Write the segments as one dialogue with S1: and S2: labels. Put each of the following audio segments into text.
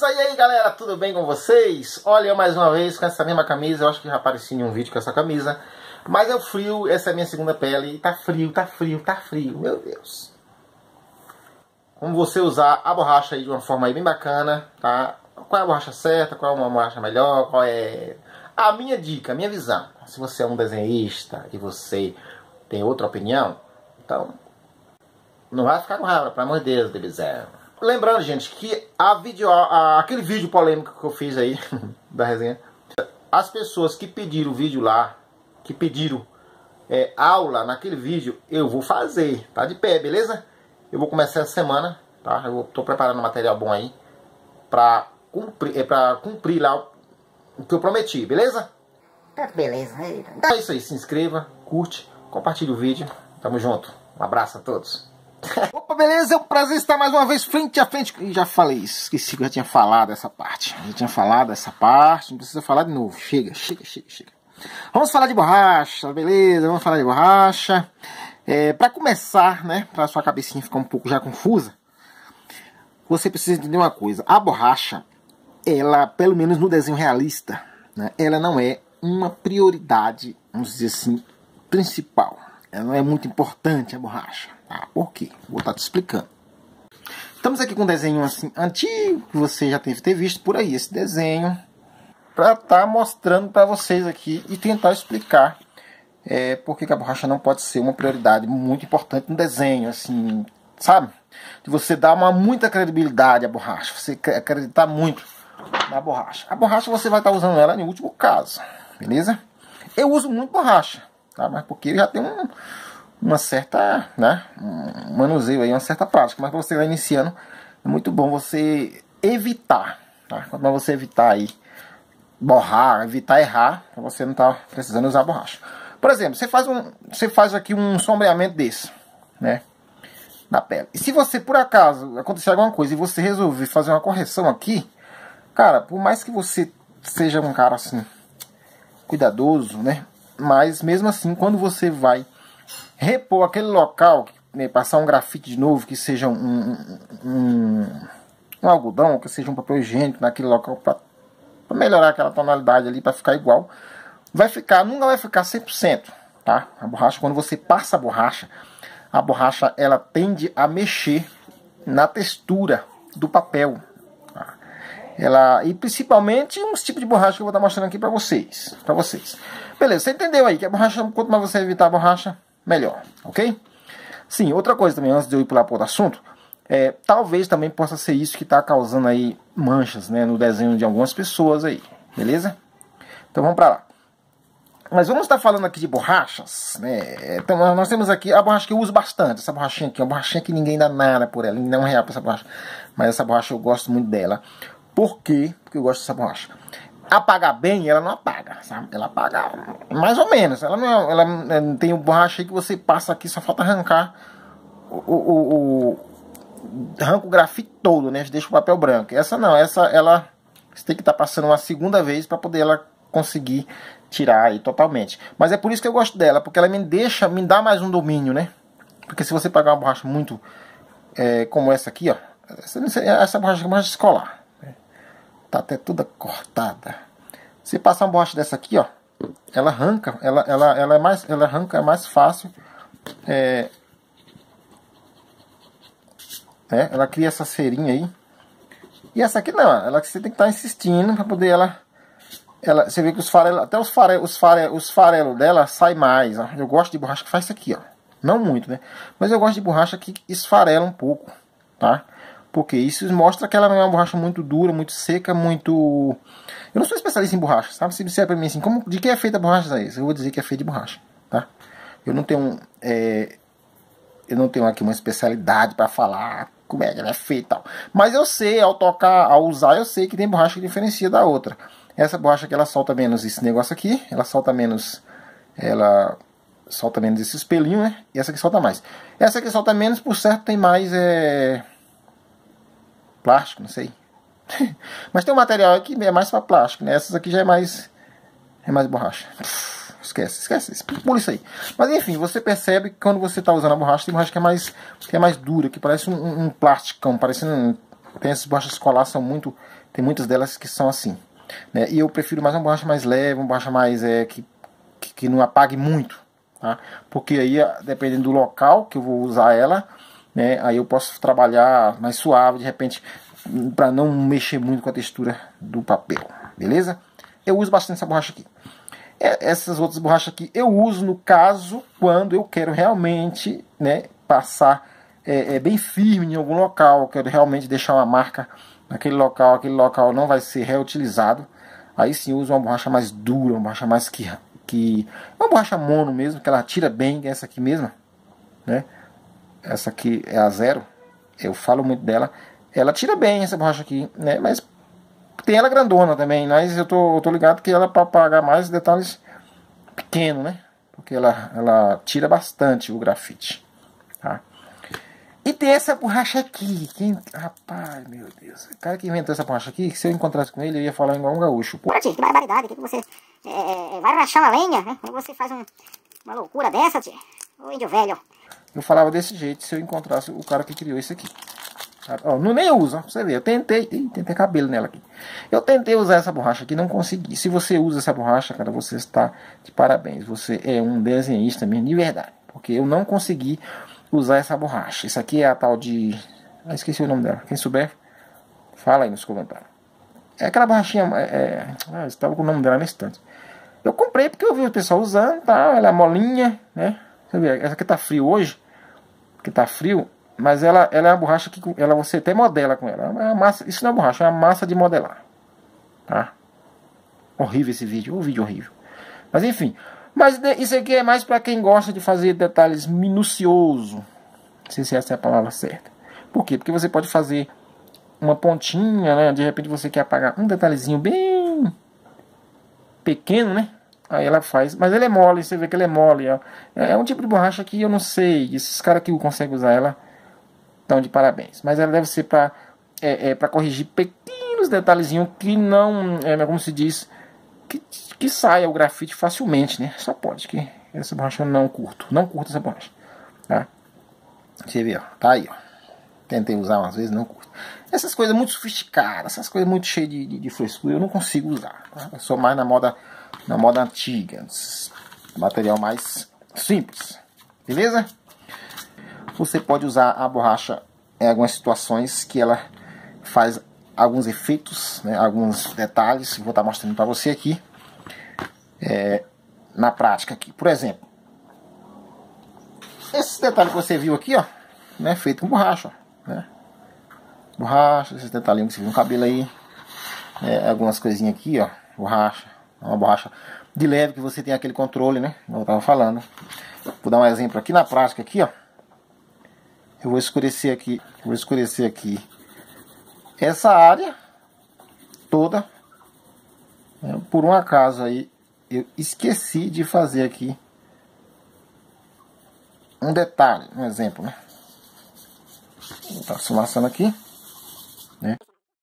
S1: Beleza? E aí galera, tudo bem com vocês? Olha, eu mais uma vez com essa mesma camisa. Eu acho que já apareci em um vídeo com essa camisa. Mas é o frio, essa é a minha segunda pele. Tá frio, tá frio, tá frio, meu Deus. Como você usar a borracha aí de uma forma aí bem bacana, tá? Qual é a borracha certa, qual é uma borracha melhor, qual é a minha dica, a minha visão. Se você é um desenhista e você tem outra opinião, então não vai ficar com raiva, pelo amor de Deus, bebezão. Lembrando, gente, que aquele vídeo polêmico que eu fiz aí, da resenha, as pessoas que pediram o vídeo lá, que pediram aula naquele vídeo, eu vou fazer, tá de pé, beleza? Eu vou começar essa semana, tá? Eu tô preparando um material bom aí, pra cumprir lá o que eu prometi, beleza?
S2: Tá beleza.
S1: É isso aí, se inscreva, curte, compartilhe o vídeo, tamo junto, um abraço a todos. Opa, beleza? É um prazer estar mais uma vez frente a frente. E já falei isso, esqueci que eu já tinha falado essa parte. Já tinha falado essa parte, não precisa falar de novo. Chega. Vamos falar de borracha, beleza? Vamos falar de borracha. Pra começar, né, pra sua cabecinha ficar um pouco já confusa, você precisa entender uma coisa. A borracha, ela, pelo menos no desenho realista, né, ela não é uma prioridade, vamos dizer assim, principal. Ela não é muito importante, a borracha. Ah, por quê? Vou estar te explicando. Estamos aqui com um desenho assim antigo, que você já deve ter visto por aí, esse desenho, para estar mostrando para vocês aqui e tentar explicar por que a borracha não pode ser uma prioridade muito importante no desenho, assim, sabe? De você dar muita credibilidade à borracha, você acreditar muito na borracha. A borracha você vai estar usando ela em último caso, beleza? Eu uso muito borracha, tá? Mas porque já tem uma certa, né, um manuseio aí, uma certa prática, mas para você estar iniciando, é muito bom você evitar, tá? Quando você evitar aí, borrar, evitar errar, para você não estar precisando usar borracha. Por exemplo, você faz aqui um sombreamento desse, né, na pele. E se você, por acaso, acontecer alguma coisa e você resolver fazer uma correção aqui, cara, por mais que você seja um cara assim, cuidadoso, né, mas mesmo assim, quando você vai repor aquele local, né, passar um grafite de novo, que seja um algodão, que seja um papel higiênico naquele local, para melhorar aquela tonalidade ali, para ficar igual, nunca vai ficar 100%, tá? A borracha, quando você passa a borracha ela tende a mexer na textura do papel, tá? E principalmente uns tipos de borracha que eu vou estar mostrando aqui para vocês. Beleza, você entendeu aí que a borracha, quanto mais você evitar a borracha, melhor, ok? Sim, outra coisa também, antes de eu ir pular para outro assunto, talvez também possa ser isso que está causando aí manchas, né, no desenho de algumas pessoas aí, beleza? Então vamos para lá. Mas vamos estar falando aqui de borrachas, né? Então nós temos aqui a borracha que eu uso bastante, essa borrachinha aqui, uma borrachinha que ninguém dá nada por ela, ninguém dá R$1 por essa borracha, mas essa borracha eu gosto muito dela. Por quê? Porque eu gosto dessa borracha. Apagar bem, ela não apaga, sabe? Ela apaga mais ou menos. Ela não tem borracha aí que você passa aqui, só falta arrancar arranca o grafite todo, né? Deixa o papel branco. Essa não, ela você tem que estar passando uma segunda vez para poder ela conseguir tirar aí totalmente. Mas é por isso que eu gosto dela, porque ela me dá mais um domínio, né? Porque se você pagar uma borracha muito como essa aqui, ó, essa borracha é uma borracha escolar. Tá até toda cortada. Se passar uma borracha dessa aqui, ó, ela arranca, ela arranca é mais fácil. Ela cria essa cerinha aí. E essa aqui não, você tem que estar insistindo para poder você vê que os farelos, até os farelos dela sai mais, ó. Eu gosto de borracha que faz isso aqui, ó. Não muito, né? Mas eu gosto de borracha que esfarela um pouco, tá? Porque isso mostra que ela não é uma borracha muito dura, muito seca, muito... Eu não sou especialista em borracha, sabe? Se disser pra mim assim, de que é feita a borracha aí? Eu vou dizer que é feita de borracha, tá? Eu não tenho aqui uma especialidade pra falar como é que ela é feita e tal. Mas eu sei, ao usar, eu sei que tem borracha que diferencia da outra. Essa borracha aqui, ela solta menos esse negócio aqui, ela solta menos esse espelhinho, né? E essa aqui solta mais. Essa aqui solta menos, por certo, tem mais plástico, não sei. Mas tem um material aqui que é mais para plástico, né? Essas aqui já é mais borracha. Esquece, pula isso aí. Mas enfim, você percebe que quando você está usando a borracha, tem borracha que é mais dura, que parece um plasticão, parecendo... Tem essas borrachas escolares, são muito Tem muitas delas que são assim, né? E eu prefiro mais uma borracha mais leve, uma borracha mais que não apague muito, tá? Porque aí, dependendo do local que eu vou usar ela, né, aí eu posso trabalhar mais suave, de repente, para não mexer muito com a textura do papel, beleza? Eu uso bastante essa borracha aqui. Essas outras borrachas aqui eu uso no caso quando eu quero realmente, né, passar bem firme em algum local, eu quero realmente deixar uma marca naquele local, aquele local não vai ser reutilizado. Aí sim eu uso uma borracha mais dura, uma borracha mais uma borracha mono mesmo, que ela tira bem, que é essa aqui mesmo, né? Essa aqui é a 0, eu falo muito dela. Ela tira bem essa borracha aqui, né? Mas tem ela grandona também, mas eu tô ligado que ela é para apagar mais detalhes pequenos, né? Porque ela tira bastante o grafite, tá? E tem essa borracha aqui. Rapaz, meu Deus. O cara que inventou essa borracha aqui, se eu encontrasse com ele, eu ia falar igual um gaúcho.
S2: Pô, tio, que barbaridade. Que você vai rachar uma lenha, né? Aí você faz uma loucura dessa, tio. Ô, índio velho.
S1: Eu falava desse jeito se eu encontrasse o cara que criou isso aqui. Ó, não nem usa, pra você ver. Eu tentei cabelo nela aqui. Eu tentei usar essa borracha aqui, não consegui. Se você usa essa borracha, cara, você está de parabéns. Você é um desenhista mesmo, de verdade. Porque eu não consegui usar essa borracha. Isso aqui é a tal de... esqueci o nome dela. Quem souber, fala aí nos comentários. É aquela borrachinha... eu estava com o nome dela na estante. Eu comprei porque eu vi o pessoal usando, tá? Ela é molinha, né? Você vê, essa aqui tá frio hoje. Que tá frio. Mas ela é uma borracha que você até modela com ela. É uma massa, isso não é borracha, é uma massa de modelar. Tá? Horrível esse vídeo. Um vídeo horrível. Mas enfim... Mas isso aqui é mais para quem gosta de fazer detalhes minucioso. Não sei se essa é a palavra certa. Por quê? Porque você pode fazer uma pontinha, né? De repente você quer apagar um detalhezinho bem pequeno, né? Aí ela faz. Mas ele é mole, você vê que ele é mole. Ó. É um tipo de borracha que eu não sei. Esses caras que conseguem usar ela estão de parabéns. Mas ela deve ser para corrigir pequenos detalhezinhos que não... como se diz... Que saia o grafite facilmente, né? Só pode, que essa borracha eu não curto. Não curto essa borracha, tá? Você vê, ó. Tá aí, ó. Tentei usar umas vezes, não curto. Essas coisas muito sofisticadas, essas coisas muito cheias de frescura, eu não consigo usar, tá? Eu sou mais na moda antiga. Material mais simples. Beleza? Você pode usar a borracha em algumas situações que ela faz alguns efeitos, né, alguns detalhes, vou estar mostrando para você aqui, na prática aqui. Por exemplo, esse detalhe que você viu aqui, ó, né, feito com borracha, ó, né, borracha, esses detalhinhos que você viu no cabelo aí, algumas coisinhas aqui, ó, borracha, uma borracha de leve que você tem aquele controle, né, como eu estava falando. Vou dar um exemplo aqui na prática aqui, ó, eu vou escurecer aqui, essa área toda, por um acaso aí, eu esqueci de fazer aqui um detalhe, um exemplo, né? Vou estar esfumaçando aqui, né?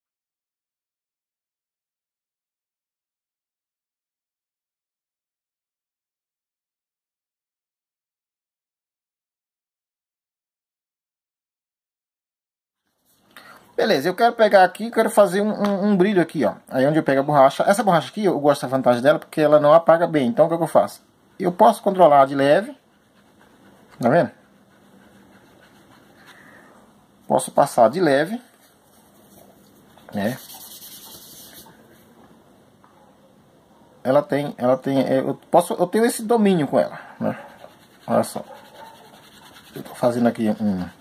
S1: Beleza, eu quero pegar aqui, quero fazer um brilho aqui, ó. Aí onde eu pego a borracha. Essa borracha aqui, eu gosto da vantagem dela porque ela não apaga bem. Então o que eu faço? Eu posso controlar de leve. Tá vendo? Posso passar de leve, né? Ela tem, eu tenho esse domínio com ela, né? Olha só. Eu tô fazendo aqui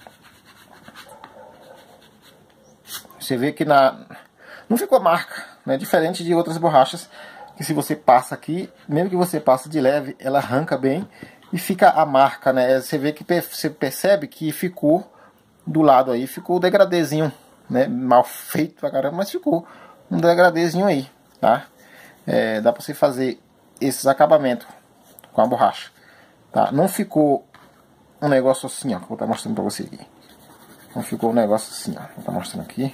S1: você vê que não ficou marca, né? Diferente de outras borrachas, que se você passa aqui, mesmo que você passe de leve, ela arranca bem e fica a marca, né? Você vê que você percebe que ficou do lado aí, ficou o degradêzinho, né? Mal feito pra caramba, mas ficou um degradêzinho aí, tá? Dá pra você fazer esses acabamentos com a borracha, tá? Não ficou um negócio assim, ó, que eu vou estar mostrando pra você aqui. Não ficou um negócio assim, ó, vou estar mostrando aqui.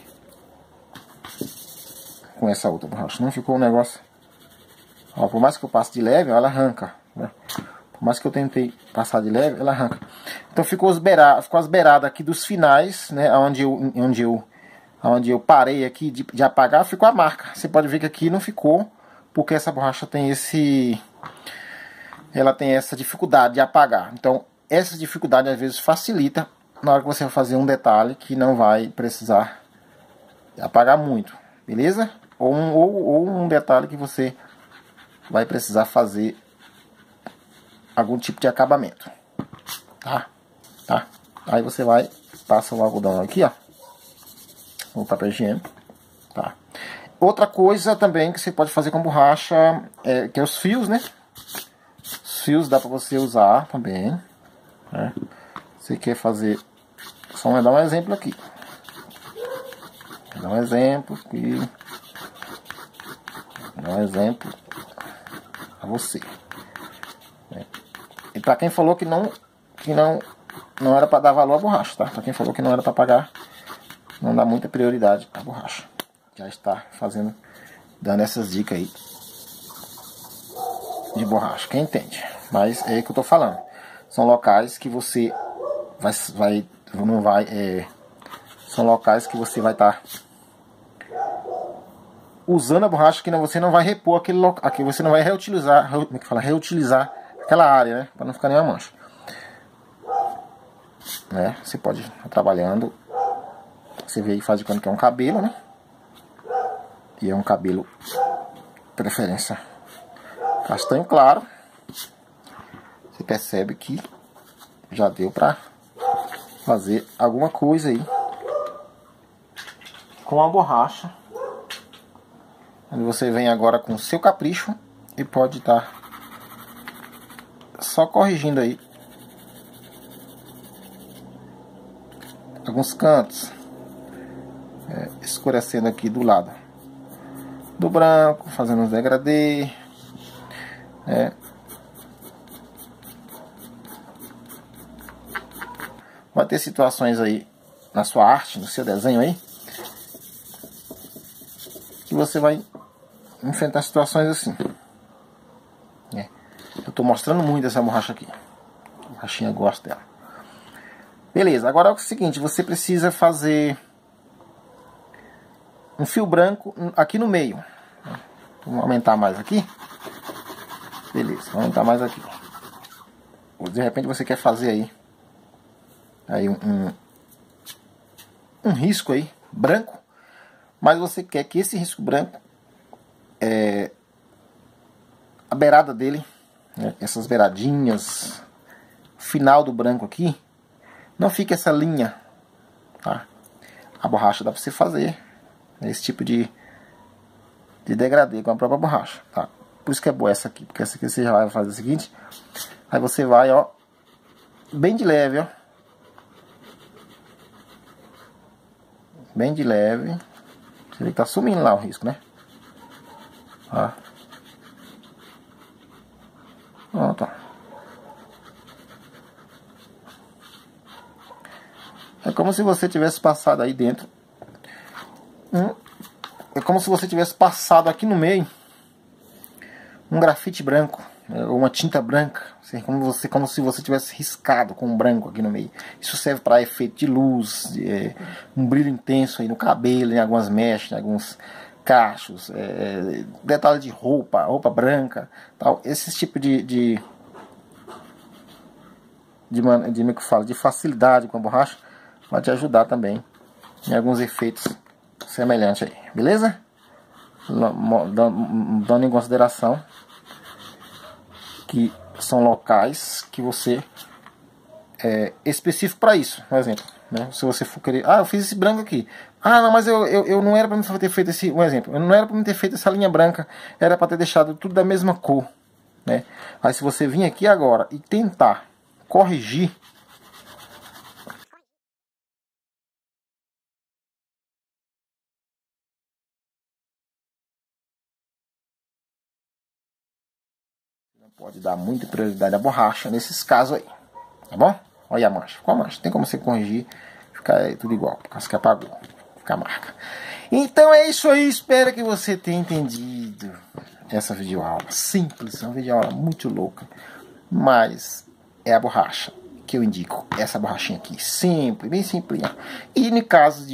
S1: Com essa outra borracha, não ficou um negócio, ó, por mais que eu passe de leve, ó, ela arranca, né? Por mais que eu tentei passar de leve, ela arranca. Então ficou as beiradas aqui dos finais, né, onde eu onde eu parei aqui de apagar, ficou a marca. Você pode ver que aqui não ficou, porque essa borracha tem ela tem essa dificuldade de apagar. Então, essa dificuldade às vezes facilita na hora que você vai fazer um detalhe que não vai precisar apagar muito, beleza? Ou um detalhe que você vai precisar fazer algum tipo de acabamento, tá? Aí você vai, passa o algodão aqui, ó, o papel higiênico, tá? Outra coisa também que você pode fazer com borracha que é os fios, né? Os fios dá pra você usar também, né? Você quer fazer, só vou dar um exemplo aqui. Vou dar um exemplo aqui. Vou dar um exemplo pra você. E pra quem falou que não era pra dar valor à borracha, tá? Pra quem falou que não era pra pagar, não dá muita prioridade à borracha. Já está dando essas dicas aí de borracha, quem entende. Mas é aí que eu tô falando. São locais que você são locais que você vai estar usando a borracha que você não vai repor aquele local, aqui você não vai reutilizar, como é que fala? Reutilizar aquela área, né? Para não ficar nenhuma mancha. Né? Você pode estar trabalhando, você vê aí, faz de conta que é um cabelo, né? E é um cabelo, preferência castanho claro. Você percebe que já deu pra fazer alguma coisa aí com a borracha. Onde você vem agora com o seu capricho e pode estar só corrigindo aí alguns cantos, escurecendo aqui do lado do branco, fazendo uns degradê, Vai ter situações aí na sua arte, no seu desenho aí, que você vai enfrentar situações assim. Eu tô mostrando muito essa borracha aqui. A borrachinha gosta dela. Beleza, agora é o seguinte, você precisa fazer um fio branco aqui no meio. Vamos aumentar mais aqui. Beleza, vamos aumentar mais aqui. De repente você quer fazer aí um risco aí, branco. Mas você quer que esse risco branco, a beirada dele, né, essas beiradinhas, final do branco aqui, não fique essa linha, tá? A borracha dá pra você fazer esse tipo de degradê com a própria borracha, tá? Por isso que é boa essa aqui, porque essa aqui você já vai fazer o seguinte, aí você vai, ó, bem de leve, ó, bem de leve, você vê que tá sumindo lá o risco, né? Ó. Pronto, ó. É como se você tivesse passado aí dentro. É como se você tivesse passado aqui no meio um grafite branco, ou uma tinta branca, como se você tivesse riscado com um branco aqui no meio. Isso serve para efeito de luz, um brilho intenso aí no cabelo, em algumas mechas, em alguns cachos, detalhe de roupa branca, tal. Esse tipo de facilidade com a borracha vai te ajudar também em alguns efeitos semelhantes aí, beleza? Dando em consideração que são locais que você específico para isso, por exemplo, né? Se você for querer, eu fiz esse branco aqui, não, mas eu não era para me ter feito esse, um exemplo, eu não era para me ter feito essa linha branca, era para ter deixado tudo da mesma cor, né? Aí se você vir aqui agora e tentar corrigir, pode dar muita prioridade à borracha nesses casos aí, tá bom? Olha a mancha, ficou a mancha, tem como você corrigir, ficar tudo igual, por causa que apagou, fica a marca. Então é isso aí, espero que você tenha entendido essa videoaula, simples, uma videoaula muito louca, mas é a borracha que eu indico, essa borrachinha aqui, simples, bem simples. E no caso de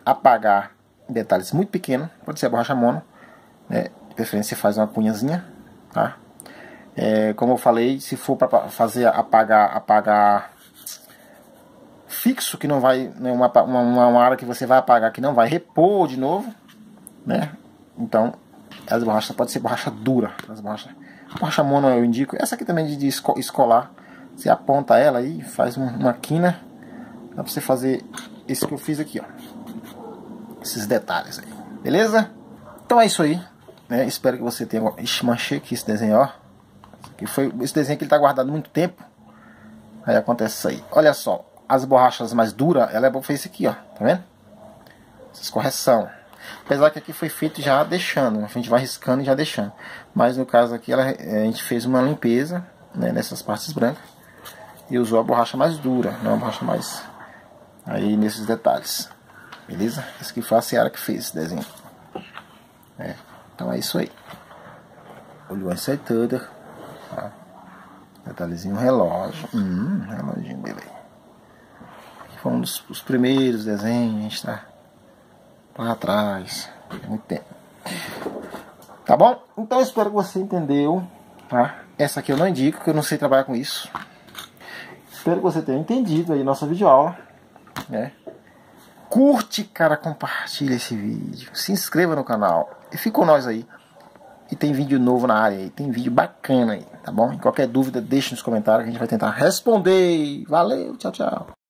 S1: apagar detalhes muito pequenos, pode ser a borracha mono, né? De preferência você faz uma cunhazinha, tá? Como eu falei, se for para fazer apagar fixo, que não vai, né, uma área que você vai apagar que não vai repor de novo, né? Então as borrachas pode ser borracha dura, borracha mono eu indico. Essa aqui também de escolar, você aponta ela aí, faz uma quina, dá pra você fazer isso que eu fiz aqui, ó, esses detalhes aí, beleza? Então é isso aí, né? Espero que você tenha... Ixi, manchei aqui esse desenho, ó. Esse desenho que ele tá guardado há muito tempo, aí acontece isso aí. Olha só, as borrachas mais duras, ela é bom fazer isso aqui, ó, tá vendo? Essas correção. Apesar que aqui foi feito já deixando, a gente vai riscando e já deixando. Mas no caso aqui, a gente fez uma limpeza, né, nessas partes brancas. E usou a borracha mais dura, não a borracha mais... Aí nesses detalhes. Beleza? Esse aqui foi a Seara que fez esse desenho. Então é isso aí. Olhou acertado. Tá? Detalhezinho relógio. Reloginho dele aí. Foi um dos primeiros desenhos, a gente tá lá atrás, muito tempo. Tá bom? Então eu espero que você entendeu, tá? Essa aqui eu não indico, porque eu não sei trabalhar com isso. Espero que você tenha entendido aí nossa videoaula, né? Curte, cara, compartilha esse vídeo, se inscreva no canal e fica com nós aí. E tem vídeo novo na área aí, tem vídeo bacana aí, tá bom? E qualquer dúvida deixe nos comentários que a gente vai tentar responder. Valeu, tchau, tchau.